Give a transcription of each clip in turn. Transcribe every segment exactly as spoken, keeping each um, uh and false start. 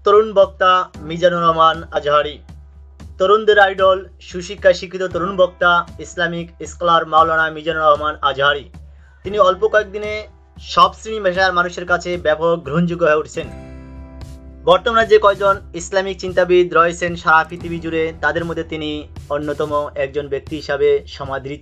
তরুণ বক্তা মিজানুর রহমান আজহারি। তরুণদের আইডল, সুশিক্ষায় শিক্ষিত তরুণ বক্তা ইসলামিক স্কলার মাওলানা মিজানুর রহমান আজহারি। তিনি অল্প কয়েকদিনে সব শ্রেণী পেশার মানুষের কাছে ব্যাপক গ্রহণযোগ্য হয়ে উঠছেন। বর্তমানে যে কয়জন ইসলামিক চিন্তাবিদ রয়েছেন সারা পৃথিবী জুড়ে, তাদের মধ্যে তিনি অন্যতম একজন ব্যক্তি হিসাবে সমাদৃত।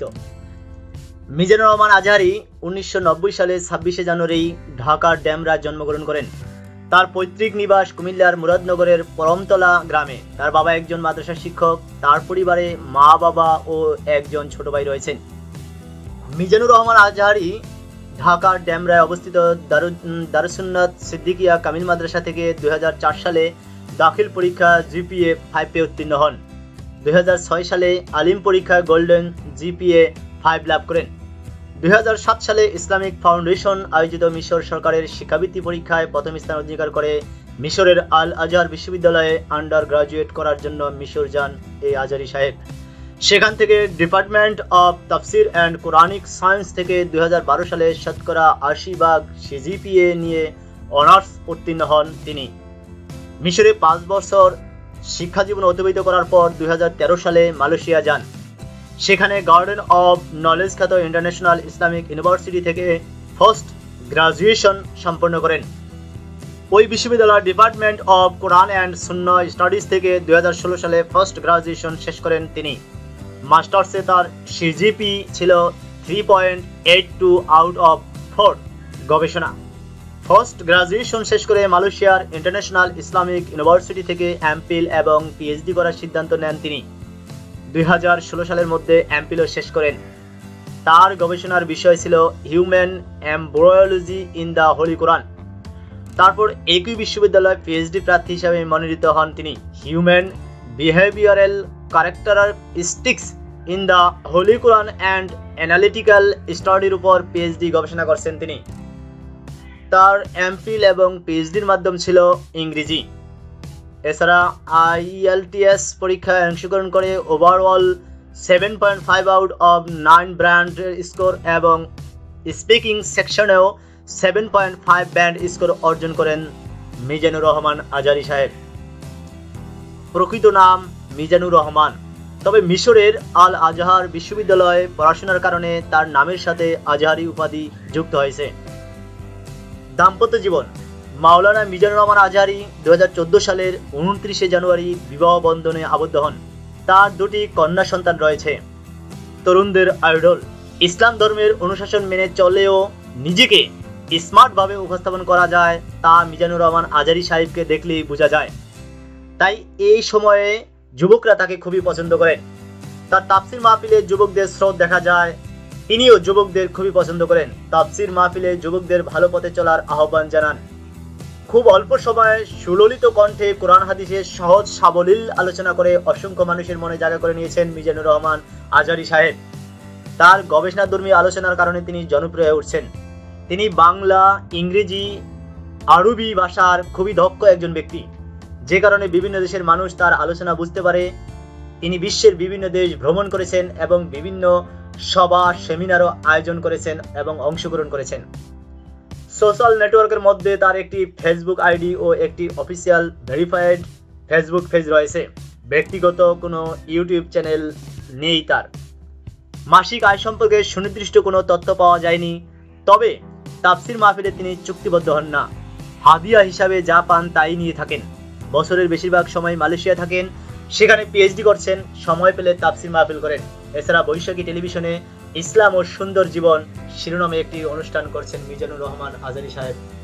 মিজানুর রহমান আজহারি উনিশশো নব্বই সালে ছাব্বিশে জানুয়ারি ঢাকার ডেমরায় জন্মগ্রহণ করেন। তার পৈতৃক নিবাস কুমিল্লার মুরাদনগরের পরমতলা গ্রামে। তার বাবা একজন মাদ্রাসা শিক্ষক। তার পরিবারে মা বাবা ও একজন ছোট ভাই রয়েছেন। মিজানুর রহমান আজহারি ঢাকার ডেমরায় অবস্থিত দারুসুন্নাত সিদ্দিকিয়া কামিল মাদ্রাসা থেকে দুই হাজার চার সালে দাখিল পরীক্ষা জিপিএ ফাইভ এ উত্তীর্ণ হন। দুই হাজার ছয় সালে আলিম পরীক্ষায় গোল্ডেন জিপিএ ফাইভ লাভ করেন। দুই হাজার সাত সালে ইসলামিক ফাউন্ডেশন আয়োজিত মিশর সরকারের শিক্ষাবৃত্তি পরীক্ষায় প্রথম স্থান অধিকার করে মিশরের আল আজহার বিশ্ববিদ্যালয়ে আন্ডার গ্রাজুয়েট করার জন্য মিশর যান এই আজহারি সাহেব। সেখান থেকে ডিপার্টমেন্ট অব তাফসির অ্যান্ড কোরআনিক সায়েন্স থেকে দুই হাজার বারো সালে শতকরা আশি ভাগ সিজিপিএ নিয়ে অনার্স উত্তীর্ণ হন তিনি। মিশরে পাঁচ বছর শিক্ষা জীবন অতিবাহিত করার পর দুই হাজার তেরো সালে মালয়েশিয়া যান। সেখানে গার্ডেন অব নলেজ খ্যাত ইন্টারন্যাশনাল ইসলামিক ইউনিভার্সিটি থেকে ফার্স্ট গ্রাজুয়েশন সম্পন্ন করেন। ওই বিশ্ববিদ্যালয়ের ডিপার্টমেন্ট অব কোরআন অ্যান্ড সুন্নাহ স্টাডিজ থেকে দুই হাজার ষোলো সালে ফার্স্ট গ্রাজুয়েশন শেষ করেন তিনি। মাস্টার্সে তার সিজিপি ছিল three point eight two out of four. গবেষণা, ফার্স্ট গ্রাজুয়েশন শেষ করে মালয়েশিয়ার ইন্টারন্যাশনাল ইসলামিক ইউনিভার্সিটি থেকে এমপিল এবং পিএইচডি করার সিদ্ধান্ত নেন তিনি। দুই হাজার ষোলো সালের মধ্যে এমপিলও শেষ করেন। তার গবেষণার বিষয় ছিল human embryology in the holy Quran. তারপর একই বিশ্ববিদ্যালয়ে পিএইচডি প্রার্থী হিসাবে মনোনীত হন তিনি। Human behavioural characteristics in the holy Quran and analytical স্টাডির উপর পিএইচডি গবেষণা করছেন তিনি। তার এমফিল এবং পিএইচডির মাধ্যম ছিল ইংরেজি। এছাড়া আইএলটিএস পরীক্ষায় অংশগ্রহণ করে overall seven point five out of nine band score এবং স্পিকিং সেকশনেও seven point five band score অর্জন করেন মিজানুর রহমান আজহারি সাহেব। প্রকৃত নাম মিজানুর রহমান, তবে মিশরের আল আজহার বিশ্ববিদ্যালয়ে পড়াশোনার কারণে তার নামের সাথে আজহারি উপাধি যুক্ত হয়েছে। দাম্পত্য জীবন, মাওলানা মিজানুর রহমান আজহারি দু হাজার চোদ্দো সালের উনত্রিশে জানুয়ারি বিবাহ বন্ধনে আবদ্ধ হন। তার দুটি কন্যা সন্তান রয়েছে। তরুণদের আইডল, ইসলাম ধর্মের অনুশাসন মেনে চলেও নিজেকে স্মার্টভাবে উপস্থাপন করা যায় তা মিজানুর রহমান আজহারি সাহেবকে দেখলেই বোঝা যায়। তাই এই সময়ে যুবকরা তাকে খুবই পছন্দ করেন। তার তাফসির মাহফিলে যুবকদের স্রোত দেখা যায়। তিনিও যুবকদের খুবই পছন্দ করেন। তাফসির মাহফিলে যুবকদের ভালো পথে চলার আহ্বান জানান। খুব অল্প সময়ে সুললিত কণ্ঠে কোরআন হাদিসের সহজ সাবলীল আলোচনা করে অসংখ্য মানুষের মনে জায়গা করে নিয়েছেন মিজানুর রহমান আজহারি সাহেব। তার গবেষণাধর্মী আলোচনার কারণে তিনি জনপ্রিয় হয়ে উঠছেন। তিনি বাংলা, ইংরেজি, আরবি ভাষার খুবই দক্ষ একজন ব্যক্তি, যে কারণে বিভিন্ন দেশের মানুষ তার আলোচনা বুঝতে পারে। তিনি বিশ্বের বিভিন্ন দেশ ভ্রমণ করেছেন এবং বিভিন্ন সভা সেমিনারও আয়োজন করেছেন এবং অংশগ্রহণ করেছেন। সোশ্যাল নেটওয়ার্কের মধ্যে তার একটি ফেসবুক আইডি ও একটি অফিসিয়াল ভেরিফাইড ফেসবুক পেজ রয়েছে। ব্যক্তিগত কোনো ইউটিউব চ্যানেল নেই তার। মাসিক আয় সম্পর্কে সুনির্দিষ্ট কোনো তথ্য পাওয়া যায়নি। তবে তাফসির মাহফিলে তিনি চুক্তিবদ্ধ হন না। হাদিয়া হিসাবে যা পান তাই নিয়ে থাকেন। বছরের বেশিরভাগ সময় মালয়েশিয়া থাকেন, সেখানে পিএইচডি করছেন। সময় পেলে তাফসির মাহফিল করেন। এছাড়া বৈশাখী টেলিভিশনে ইসলাম ও সুন্দর জীবন শিরোনামে একটি অনুষ্ঠান করছেন মিজানুর রহমান আজহারি সাহেব।